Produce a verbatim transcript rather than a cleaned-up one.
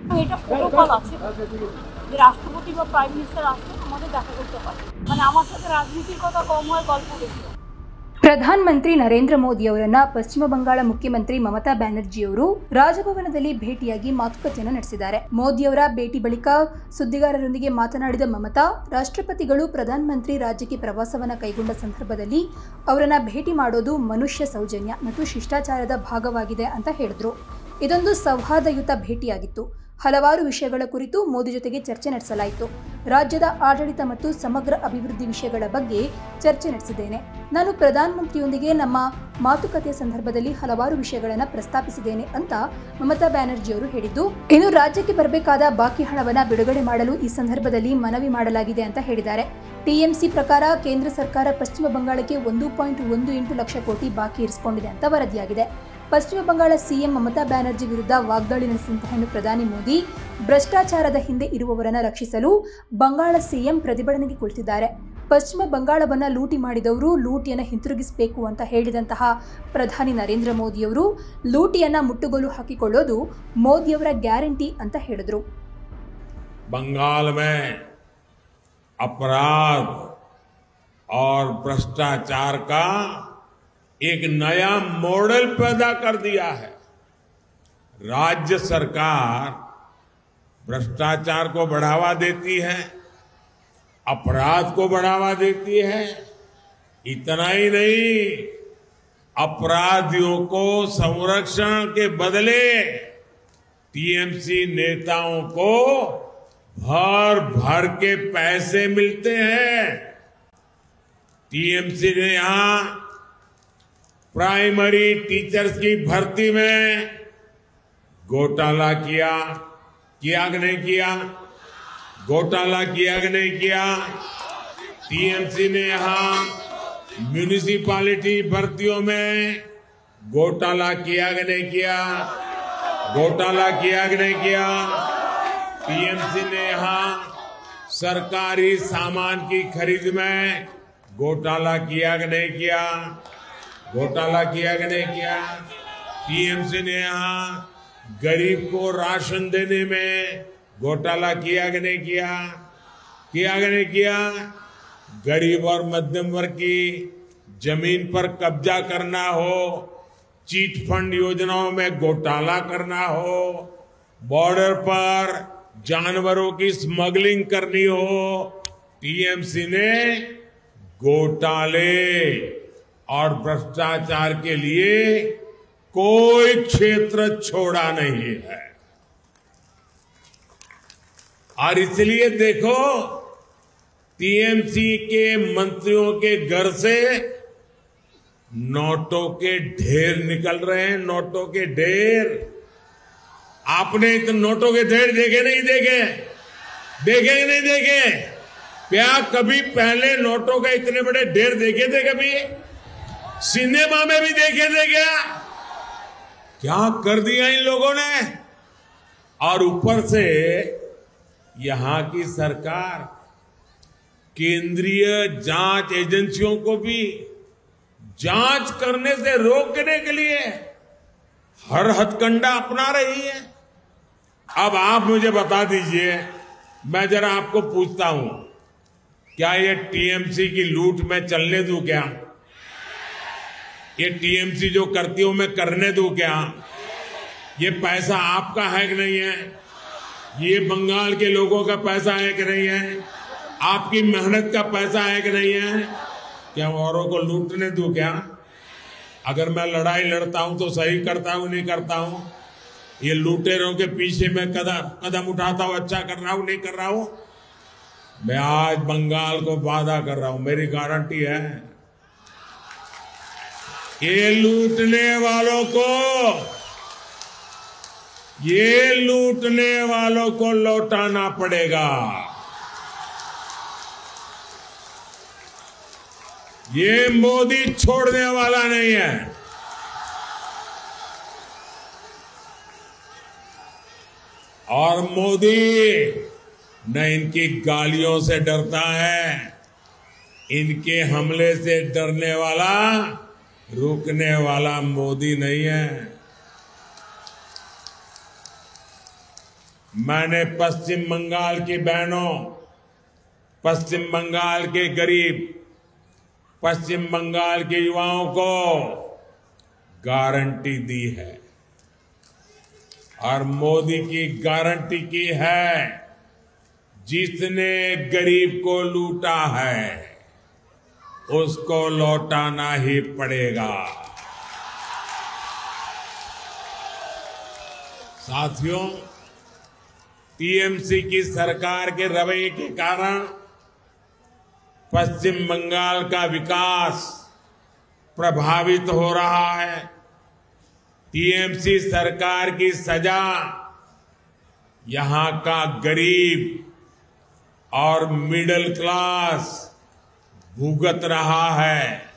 এটা প্রোটোকল আছে যে রাষ্ট্রপতি বা প্রাইম মিনিস্টার আসলে আমাদের দেখা করতে পারে, মানে আমার সাথে রাজনীতির কথা কম হয়, গল্প বেশি। ಪ್ರಧಾನಮಂತ್ರಿ ನರೇಂದ್ರ ಮೋದಿ ಅವರನ್ನ ಪಶ್ಚಿಮ ಬಂಗಾಳ ಮುಖ್ಯಮಂತ್ರಿ ಮಮತಾ ಬ್ಯಾನರ್ಜಿ ಅವರು ರಾಜಭವನದಲ್ಲಿ ಭೇಟಿಯಾಗಿ ಮಾತುಕತೆಯನ್ನು ನಡೆಸಿದ್ದಾರೆ. ಮೋದಿಯವರ ಭೇಟಿ ಬಳಿಕ ಸುದ್ದಿಗಾರರೊಂದಿಗೆ ಮಾತನಾಡಿದ ಮಮತಾ, ರಾಷ್ಟ್ರಪತಿಗಳು ಪ್ರಧಾನಮಂತ್ರಿ ರಾಜ್ಯಕ್ಕೆ ಪ್ರವಾಸವನ್ನು ಕೈಗೊಂಡ ಸಂದರ್ಭದಲ್ಲಿ ಅವರನ್ನ ಭೇಟಿ ಮಾಡೋದು ಮನುಷ್ಯ ಸೌಜನ್ಯ ಮತ್ತು ಶಿಷ್ಟಾಚಾರದ ಭಾಗವಾಗಿದೆ ಅಂತ ಹೇಳಿದ್ರು. ಇದೊಂದು ಸೌಹಾರ್ದಯುತ ಭೇಟಿಯಾಗಿತ್ತು. ಹಲವಾರು ವಿಷಯಗಳ ಕುರಿತು ಮೋದಿ ಜೊತೆಗೆ ಚರ್ಚೆ ನಡೆಸಲಾಯಿತು. ರಾಜ್ಯದ ಆಡಳಿತ ಮತ್ತು ಸಮಗ್ರ ಅಭಿವೃದ್ಧಿ ವಿಷಯಗಳ ಬಗ್ಗೆ ಚರ್ಚೆ ನಡೆಸಿದ್ದೇನೆ. ನಾನು ಪ್ರಧಾನಮಂತ್ರಿಯೊಂದಿಗೆ ನಮ್ಮ ಮಾತುಕತೆಯ ಸಂದರ್ಭದಲ್ಲಿ ಹಲವಾರು ವಿಷಯಗಳನ್ನು ಪ್ರಸ್ತಾಪಿಸಿದ್ದೇನೆ ಅಂತ ಮಮತಾ ಬ್ಯಾನರ್ಜಿ ಅವರು ಹೇಳಿದ್ದು, ಇನ್ನು ರಾಜ್ಯಕ್ಕೆ ಬರಬೇಕಾದ ಬಾಕಿ ಹಣವನ್ನು ಬಿಡುಗಡೆ ಮಾಡಲು ಈ ಸಂದರ್ಭದಲ್ಲಿ ಮನವಿ ಮಾಡಲಾಗಿದೆ ಅಂತ ಹೇಳಿದ್ದಾರೆ. ಟಿಎಂಸಿ ಪ್ರಕಾರ ಕೇಂದ್ರ ಸರ್ಕಾರ ಪಶ್ಚಿಮ ಬಂಗಾಳಕ್ಕೆ ಒಂದು ಪಾಯಿಂಟ್ ಒಂದು ಎಂಟು ಲಕ್ಷ ಕೋಟಿ ಬಾಕಿ ಇರಿಸಿಕೊಂಡಿದೆ ಅಂತ ವರದಿಯಾಗಿದೆ. ಪಶ್ಚಿಮ ಬಂಗಾಳ ಸಿಎಂ ಮಮತಾ ಬ್ಯಾನರ್ಜಿ ವಿರುದ್ಧ ವಾಗ್ದಾಳಿ ನಡೆಸಿದಂತಹ ಪ್ರಧಾನಿ ಮೋದಿ ಭ್ರಷ್ಟಾಚಾರದ ಹಿಂದೆ ಇರುವವರನ್ನು ರಕ್ಷಿಸಲು ಬಂಗಾಳ ಸಿಎಂ ಪ್ರತಿಭಟನೆಗೆ ಕುಳಿತಿದ್ದಾರೆ. ಪಶ್ಚಿಮ ಬಂಗಾಳವನ್ನು ಲೂಟಿ ಮಾಡಿದವರು ಲೂಟಿಯನ್ನು ಹಿಂತಿರುಗಿಸಬೇಕು ಅಂತ ಹೇಳಿದಂತಹ ಪ್ರಧಾನಿ ನರೇಂದ್ರ ಮೋದಿಯವರು ಲೂಟಿಯನ್ನು ಮುಟ್ಟುಗೋಲು ಹಾಕಿಕೊಳ್ಳೋದು ಮೋದಿಯವರ ಗ್ಯಾರಂಟಿ ಅಂತ ಹೇಳಿದರು. बंगाल में अपराध और भ्रष्टाचार का एक नया मॉडल पैदा कर दिया है. राज्य सरकार भ्रष्टाचार को बढ़ावा देती है, अपराध को बढ़ावा देती है. इतना ही नहीं, अपराधियों को संरक्षण के बदले टीएमसी नेताओं को भर भर के पैसे मिलते हैं. टीएमसी ने यहां प्राइमरी टीचर्स की भर्ती में घोटाला किया किया कि नहीं किया? घोटाला किया कि नहीं किया? टीएमसी ने यहां म्यूनिसिपैलिटी भर्तियों में घोटाला किया कि नहीं किया? घोटाला किया कि नहीं किया? टीएमसी ने यहां सरकारी सामान की खरीद में घोटाला किया कि नहीं किया? घोटाला किया कि नहीं किया? टीएमसी ने यहां गरीब को राशन देने में घोटाला किया कि नहीं किया? किया कि नहीं किया? गरीब और मध्यम वर्ग की जमीन पर कब्जा करना हो, चीट फंड योजनाओं में घोटाला करना हो, बॉर्डर पर जानवरों की स्मगलिंग करनी हो, टीएमसी ने घोटाले और भ्रष्टाचार के लिए कोई क्षेत्र छोड़ा नहीं है. और इसलिए देखो, टीएमसी के मंत्रियों के घर से नोटों के ढेर निकल रहे हैं. नोटों के ढेर आपने तो नोटों के ढेर देखे नहीं देखे? देखे कि नहीं देखे? क्या कभी पहले नोटों के इतने बड़े ढेर देखे थे? कभी सिनेमा में भी देखे थे क्या? क्या कर दिया इन लोगों ने. और ऊपर से यहां की सरकार केंद्रीय जांच एजेंसियों को भी जांच करने से रोकने के लिए हर हथकंडा अपना रही है. अब आप मुझे बता दीजिए, मैं जरा आपको पूछता हूं, क्या ये टीएमसी की लूट में चलने दूं क्या? ये टीएमसी जो करती हूं मैं करने दूं क्या? ये पैसा आपका है कि नहीं है? ये बंगाल के लोगों का पैसा है कि नहीं है? आपकी मेहनत का पैसा है कि नहीं है? क्या औरों को लूटने दूं क्या? अगर मैं लड़ाई लड़ता हूं तो सही करता हूं नहीं करता हूं? ये लुटेरों के पीछे मैं कदम कदम उठाता हूं, अच्छा कर रहा हूं नहीं कर रहा हूं? मैं आज बंगाल को वादा कर रहा हूं, मेरी गारंटी है, ये लूटने वालों को ये लूटने वालों को लौटाना पड़ेगा. ये मोदी छोड़ने वाला नहीं है. और मोदी न इनकी गालियों से डरता है, इनके हमले से डरने वाला, रुकने वाला मोदी नहीं है. मैंने पश्चिम बंगाल की बहनों, पश्चिम बंगाल के गरीब, पश्चिम बंगाल के युवाओं को गारंटी दी है और मोदी की गारंटी की है, जिसने गरीब को लूटा है उसको लौटाना ही पड़ेगा। साथियों, टीएमसी की सरकार के रवैये के कारण पश्चिम बंगाल का विकास प्रभावित हो रहा है। टीएमसी सरकार की सजा यहां का गरीब और मिडिल क्लास भुगत रहा है।